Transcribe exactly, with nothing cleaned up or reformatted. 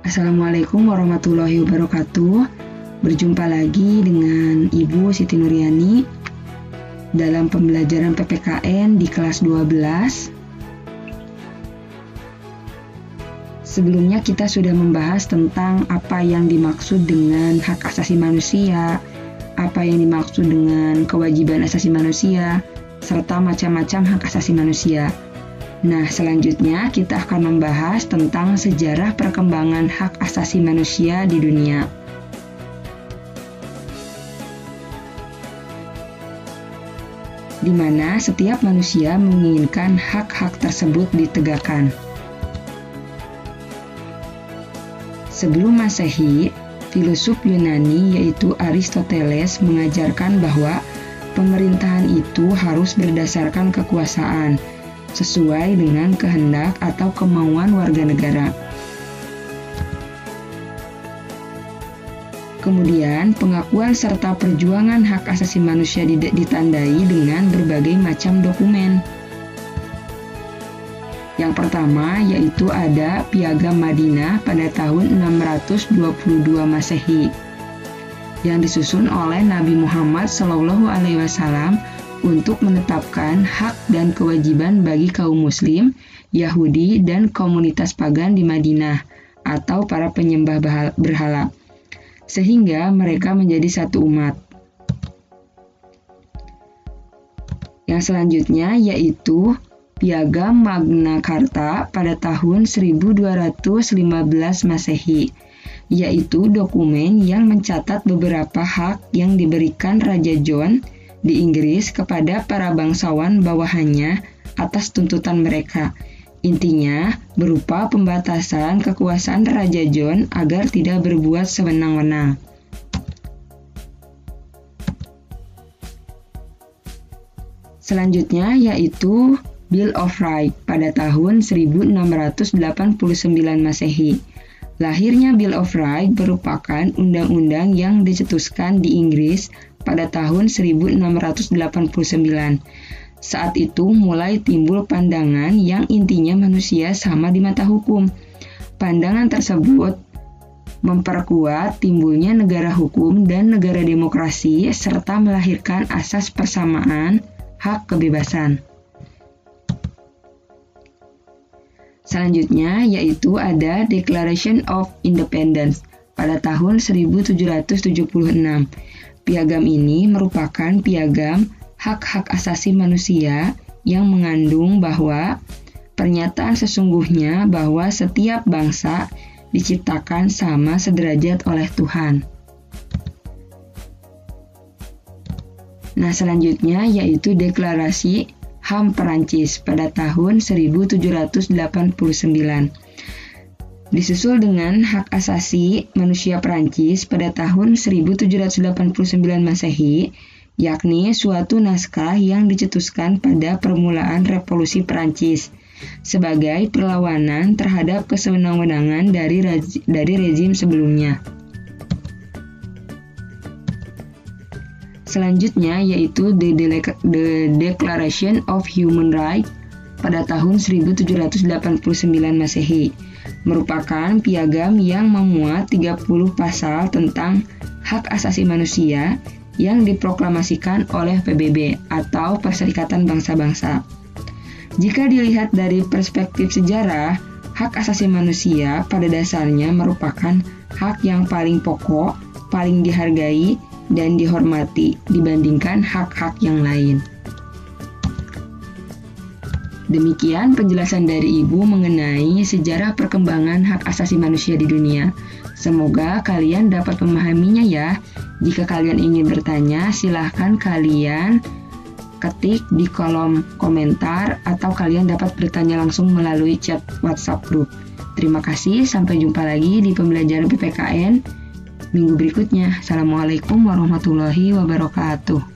Assalamualaikum warahmatullahi wabarakatuh. Berjumpa lagi dengan Ibu Siti Nuryani dalam pembelajaran P P K N di kelas dua belas. Sebelumnya kita sudah membahas tentang apa yang dimaksud dengan hak asasi manusia, apa yang dimaksud dengan kewajiban asasi manusia, serta macam-macam hak asasi manusia. Nah, selanjutnya kita akan membahas tentang sejarah perkembangan hak asasi manusia di dunia. Di mana setiap manusia menginginkan hak-hak tersebut ditegakkan. Sebelum Masehi, filosof Yunani yaitu Aristoteles mengajarkan bahwa pemerintahan itu harus berdasarkan kekuasaan, sesuai dengan kehendak atau kemauan warga negara. Kemudian, pengakuan serta perjuangan hak asasi manusia ditandai dengan berbagai macam dokumen. Yang pertama yaitu ada Piagam Madinah pada tahun enam ratus dua puluh dua Masehi yang disusun oleh Nabi Muhammad shallallahu alaihi wasallam untuk menetapkan hak dan kewajiban bagi kaum muslim, Yahudi, dan komunitas pagan di Madinah atau para penyembah berhala, sehingga mereka menjadi satu umat. Yang selanjutnya yaitu Piagam Magna Carta pada tahun seribu dua ratus lima belas Masehi, yaitu dokumen yang mencatat beberapa hak yang diberikan Raja John di Inggris kepada para bangsawan bawahannya atas tuntutan mereka. Intinya, berupa pembatasan kekuasaan Raja John agar tidak berbuat sewenang-wenang. Selanjutnya yaitu Bill of Rights pada tahun seribu enam ratus delapan puluh sembilan Masehi. Lahirnya Bill of Rights merupakan undang-undang yang dicetuskan di Inggris pada tahun seribu enam ratus delapan puluh sembilan. Saat itu mulai timbul pandangan yang intinya manusia sama di mata hukum. Pandangan tersebut memperkuat timbulnya negara hukum dan negara demokrasi serta melahirkan asas persamaan hak kebebasan. Selanjutnya yaitu ada Declaration of Independence pada tahun seribu tujuh ratus tujuh puluh enam. Piagam ini merupakan piagam hak-hak asasi manusia yang mengandung bahwa pernyataan sesungguhnya bahwa setiap bangsa diciptakan sama sederajat oleh Tuhan. Nah, selanjutnya yaitu Deklarasi H A M Perancis pada tahun seribu tujuh ratus delapan puluh sembilan. Disusul dengan Hak Asasi Manusia Perancis pada tahun seribu tujuh ratus delapan puluh sembilan Masehi, yakni suatu naskah yang dicetuskan pada permulaan Revolusi Perancis sebagai perlawanan terhadap kesewenang-wenangan dari dari rezim sebelumnya. Selanjutnya yaitu The, Dele- The Declaration of Human Rights pada tahun seribu tujuh ratus delapan puluh sembilan Masehi, merupakan piagam yang memuat tiga puluh pasal tentang hak asasi manusia yang diproklamasikan oleh P B B atau Perserikatan Bangsa-Bangsa. Jika dilihat dari perspektif sejarah, hak asasi manusia pada dasarnya merupakan hak yang paling pokok, paling dihargai, dan dihormati dibandingkan hak-hak yang lain. Demikian penjelasan dari Ibu mengenai sejarah perkembangan hak asasi manusia di dunia. Semoga kalian dapat memahaminya ya. Jika kalian ingin bertanya, silahkan kalian ketik di kolom komentar atau kalian dapat bertanya langsung melalui chat WhatsApp group. Terima kasih, sampai jumpa lagi di pembelajaran P P K N minggu berikutnya. Assalamualaikum warahmatullahi wabarakatuh.